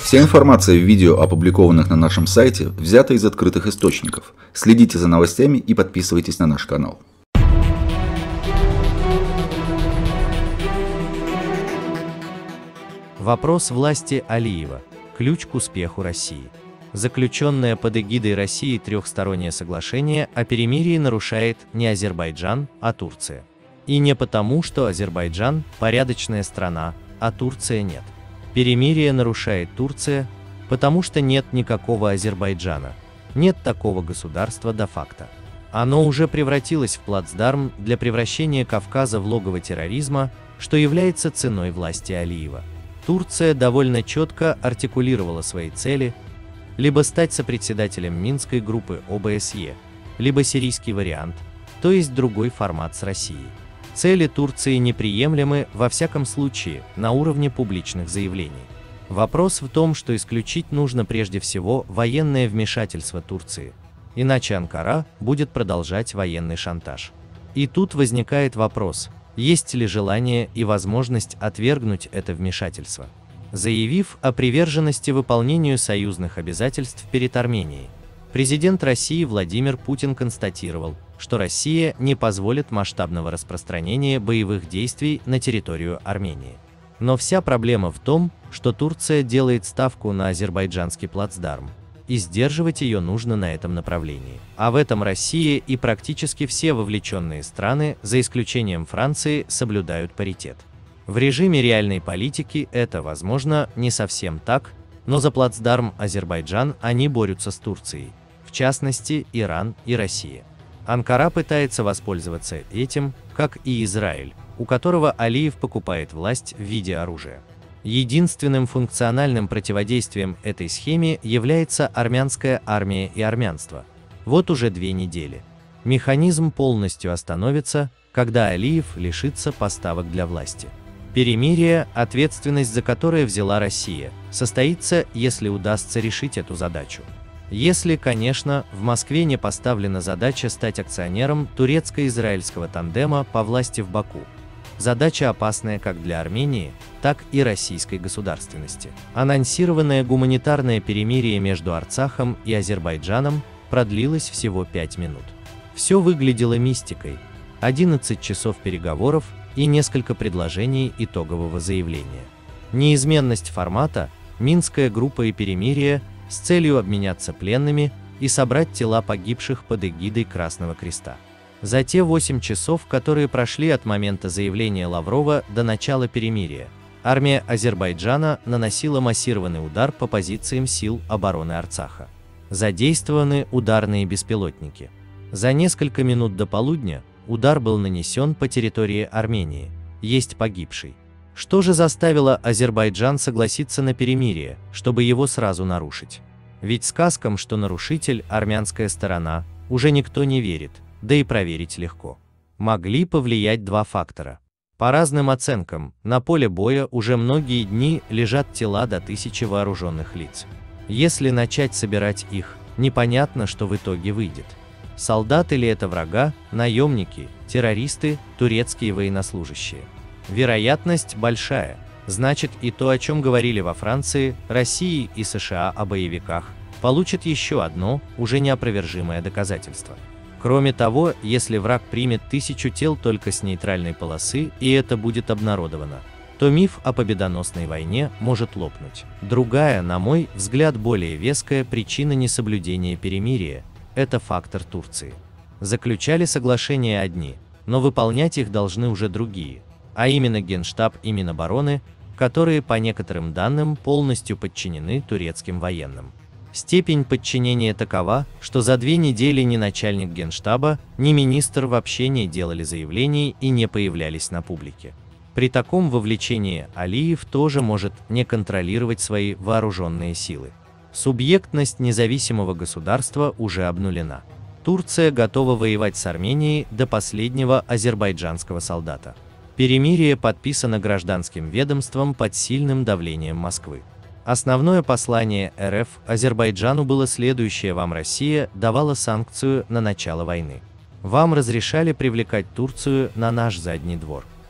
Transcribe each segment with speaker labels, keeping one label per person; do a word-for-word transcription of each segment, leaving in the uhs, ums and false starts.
Speaker 1: Вся информация в видео, опубликованных на нашем сайте, взята из открытых источников. Следите за новостями и подписывайтесь на наш канал.
Speaker 2: Вопрос власти Алиева. Ключ к успеху России. Заключенное под эгидой России трехстороннее соглашение о перемирии нарушает не Азербайджан, а Турция. И не потому, что Азербайджан – порядочная страна, а Турция нет. Перемирие нарушает Турция, потому что нет никакого Азербайджана, нет такого государства де-факто. Оно уже превратилось в плацдарм для превращения Кавказа в логово терроризма, что является ценой власти Алиева. Турция довольно четко артикулировала свои цели: либо стать сопредседателем Минской группы О Бэ Эс Е, либо сирийский вариант, то есть другой формат с Россией. Цели Турции неприемлемы, во всяком случае, на уровне публичных заявлений. Вопрос в том, что исключить нужно прежде всего военное вмешательство Турции, иначе Анкара будет продолжать военный шантаж. И тут возникает вопрос, есть ли желание и возможность отвергнуть это вмешательство. Заявив о приверженности выполнению союзных обязательств перед Арменией, президент России Владимир Путин констатировал, что Россия не позволит масштабного распространения боевых действий на территорию Армении. Но вся проблема в том, что Турция делает ставку на азербайджанский плацдарм, и сдерживать ее нужно на этом направлении. А в этом Россия и практически все вовлеченные страны, за исключением Франции, соблюдают паритет. В режиме реальной политики это, возможно, не совсем так, но за плацдарм Азербайджан они борются с Турцией, в частности Иран и Россия. Анкара пытается воспользоваться этим, как и Израиль, у которого Алиев покупает власть в виде оружия. Единственным функциональным противодействием этой схеме является армянская армия и армянство. Вот уже две недели. Механизм полностью остановится, когда Алиев лишится поставок для власти. Перемирие, ответственность за которое взяла Россия, состоится, если удастся решить эту задачу. Если, конечно, в Москве не поставлена задача стать акционером турецко-израильского тандема по власти в Баку. Задача опасная как для Армении, так и российской государственности. Анонсированное гуманитарное перемирие между Арцахом и Азербайджаном продлилось всего пять минут. Все выглядело мистикой. одиннадцать часов переговоров и несколько предложений итогового заявления. Неизменность формата, Минская группа и перемирие с целью обменяться пленными и собрать тела погибших под эгидой Красного Креста. За те восемь часов, которые прошли от момента заявления Лаврова до начала перемирия, армия Азербайджана наносила массированный удар по позициям сил обороны Арцаха. Задействованы ударные беспилотники. За несколько минут до полудня удар был нанесен по территории Армении, есть погибший. Что же заставило Азербайджан согласиться на перемирие, чтобы его сразу нарушить? Ведь сказкам, что нарушитель – армянская сторона, уже никто не верит, да и проверить легко. Могли повлиять два фактора. По разным оценкам, на поле боя уже многие дни лежат тела до тысячи вооруженных лиц. Если начать собирать их, непонятно, что в итоге выйдет. Солдаты ли это врага, наемники, террористы, турецкие военнослужащие? Вероятность большая, значит и то, о чем говорили во Франции, России и США о боевиках, получит еще одно, уже неопровержимое доказательство. Кроме того, если враг примет тысячу тел только с нейтральной полосы, и это будет обнародовано, то миф о победоносной войне может лопнуть. Другая, на мой взгляд, более веская причина несоблюдения перемирия – это фактор Турции. Заключали соглашения одни, но выполнять их должны уже другие, а именно Генштаб и Минобороны, которые, по некоторым данным, полностью подчинены турецким военным. Степень подчинения такова, что за две недели ни начальник Генштаба, ни министр вообще не делали заявлений и не появлялись на публике. При таком вовлечении Алиев тоже может не контролировать свои вооруженные силы. Субъектность независимого государства уже обнулена. Турция готова воевать с Арменией до последнего азербайджанского солдата. Перемирие подписано гражданским ведомством под сильным давлением Москвы. Основное послание Эр Эф Азербайджану было следующее: вам Россия давала санкцию на начало войны. Вам разрешали привлекать Турцию на наш задний двор.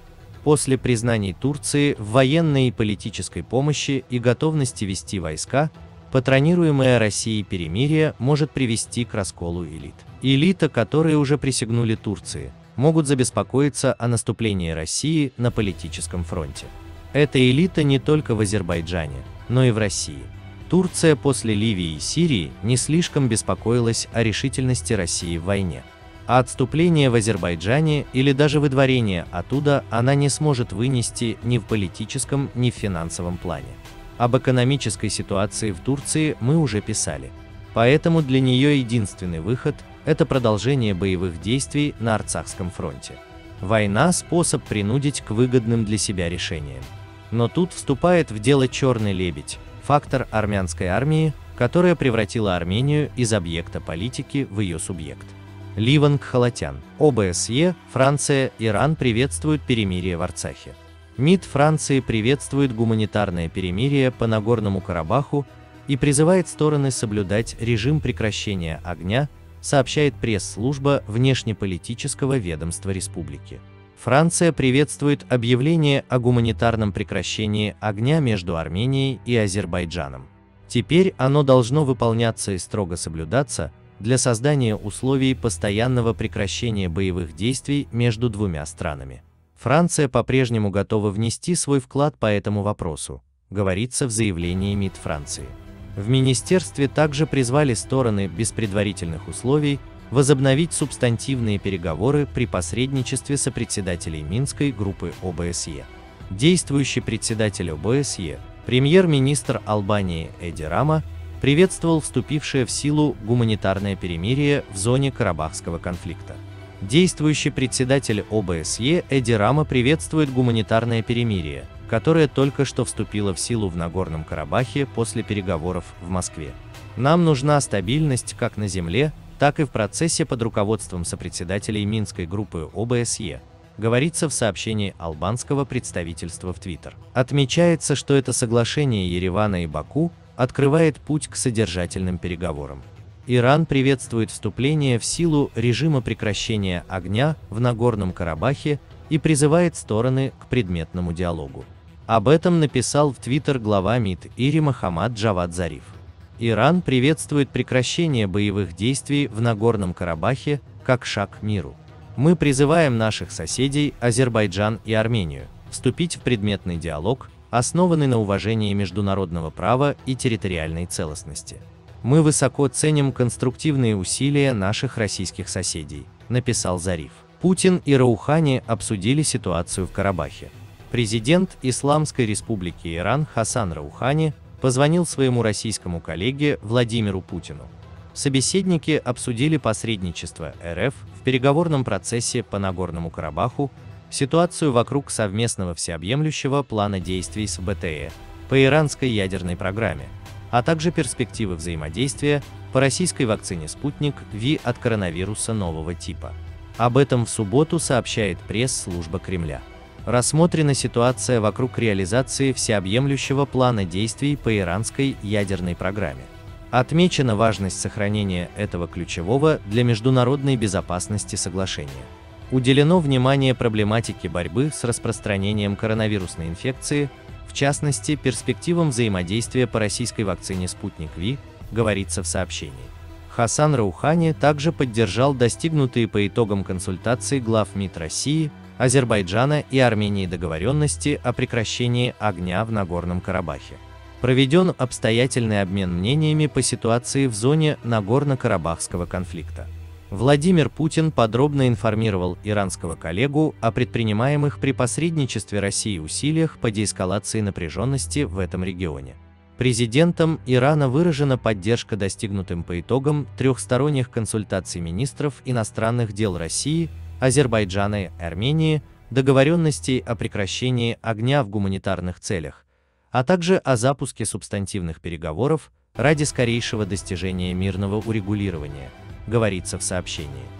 Speaker 2: После признаний Турции в военной и политической помощи и готовности вести войска, патронируемое Россией перемирие может привести к расколу элит. Элита, которые уже присягнули Турции, могут забеспокоиться о наступлении России на политическом фронте. Эта элита не только в Азербайджане, но и в России. Турция после Ливии и Сирии не слишком беспокоилась о решительности России в войне. А отступление в Азербайджане или даже выдворение оттуда она не сможет вынести ни в политическом, ни в финансовом плане. Об экономической ситуации в Турции мы уже писали. Поэтому для нее единственный выход – это продолжение боевых действий на Арцахском фронте. Война – способ принудить к выгодным для себя решениям. Но тут вступает в дело черный лебедь – фактор армянской армии, которая превратила Армению из объекта политики в ее субъект. Ливан Кхалатян. ОБСЕ, Франция, Иран приветствуют перемирие в Арцахе. МИД Франции приветствует гуманитарное перемирие по Нагорному Карабаху и призывает стороны соблюдать режим прекращения огня, сообщает пресс-служба внешнеполитического ведомства республики. Франция приветствует объявление о гуманитарном прекращении огня между Арменией и Азербайджаном. Теперь оно должно выполняться и строго соблюдаться для создания условий постоянного прекращения боевых действий между двумя странами. Франция по-прежнему готова внести свой вклад по этому вопросу, говорится в заявлении МИД Франции. В министерстве также призвали стороны без предварительных условий возобновить субстантивные переговоры при посредничестве сопредседателей Минской группы ОБСЕ. Действующий председатель ОБСЕ, премьер-министр Албании Эди Рама, приветствовал вступившее в силу гуманитарное перемирие в зоне Карабахского конфликта. Действующий председатель ОБСЕ Эди Рама приветствует гуманитарное перемирие, которое только что вступило в силу в Нагорном Карабахе после переговоров в Москве. Нам нужна стабильность как на земле, так и в процессе под руководством сопредседателей Минской группы ОБСЕ, говорится в сообщении албанского представительства в Твиттер. Отмечается, что это соглашение Еревана и Баку открывает путь к содержательным переговорам. Иран приветствует вступление в силу режима прекращения огня в Нагорном Карабахе и призывает стороны к предметному диалогу. Об этом написал в Твиттер глава МИД Ири Мохаммад Джавад Зариф. Иран приветствует прекращение боевых действий в Нагорном Карабахе как шаг к миру. Мы призываем наших соседей, Азербайджан и Армению, вступить в предметный диалог, основанный на уважении международного права и территориальной целостности. Мы высоко ценим конструктивные усилия наших российских соседей, написал Зариф. Путин и Раухани обсудили ситуацию в Карабахе. Президент Исламской Республики Иран Хасан Раухани позвонил своему российскому коллеге Владимиру Путину. Собеседники обсудили посредничество РФ в переговорном процессе по Нагорному Карабаху, ситуацию вокруг совместного всеобъемлющего плана действий с БТЭ по иранской ядерной программе, а также перспективы взаимодействия по российской вакцине «Спутник Ви» от коронавируса нового типа. Об этом в субботу сообщает пресс-служба Кремля. Рассмотрена ситуация вокруг реализации всеобъемлющего плана действий по иранской ядерной программе. Отмечена важность сохранения этого ключевого для международной безопасности соглашения. Уделено внимание проблематике борьбы с распространением коронавирусной инфекции, в частности, перспективам взаимодействия по российской вакцине «Спутник Ви», говорится в сообщении. Хасан Раухани также поддержал достигнутые по итогам консультаций глав МИД России, Азербайджана и Армении договоренности о прекращении огня в Нагорном Карабахе. Проведен обстоятельный обмен мнениями по ситуации в зоне Нагорно-Карабахского конфликта. Владимир Путин подробно информировал иранского коллегу о предпринимаемых при посредничестве России усилиях по деэскалации напряженности в этом регионе. Президентом Ирана выражена поддержка достигнутым по итогам трехсторонних консультаций министров иностранных дел России, Азербайджана и Армении, договоренностей о прекращении огня в гуманитарных целях, а также о запуске субстантивных переговоров ради скорейшего достижения мирного урегулирования, говорится в сообщении.